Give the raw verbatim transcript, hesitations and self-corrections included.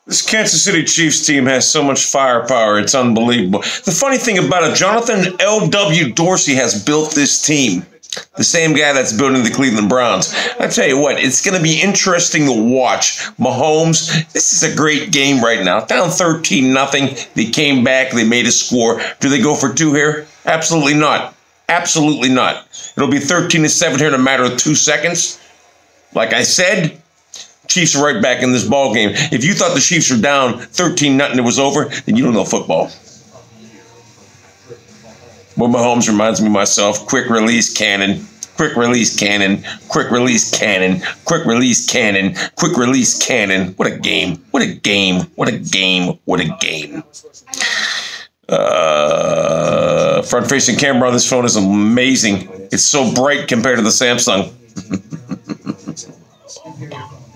This Kansas City Chiefs team has so much firepower, it's unbelievable. The funny thing about it, Jonathan L W. Dorsey has built this team. The same guy that's building the Cleveland Browns. I tell you what, it's going to be interesting to watch. Mahomes, this is a great game right now. Down thirteen nothing. They came back. They made a score. Do they go for two here? Absolutely not. Absolutely not. It'll be thirteen to seven here in a matter of two seconds. Like I said, Chiefs are right back in this ball game. If you thought the Chiefs were down thirteen nothing, it was over, then you don't know football. Well, Mahomes reminds me of myself. Quick release cannon. Quick release cannon. Quick release cannon. Quick release cannon. Quick release cannon. What a game. What a game. What a game. What a game. Uh, front-facing camera on this phone is amazing. It's so bright compared to the Samsung.